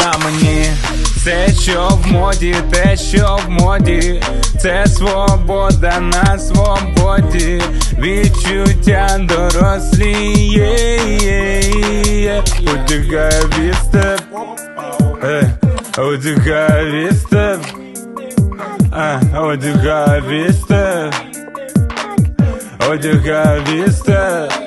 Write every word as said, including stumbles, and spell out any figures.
на мені все, що в моді, те, що в моді, це свобода на свободі, відчуття дорослі, одягає Weestep, одягає Weestep, одягає Weestep, одягає Weestep.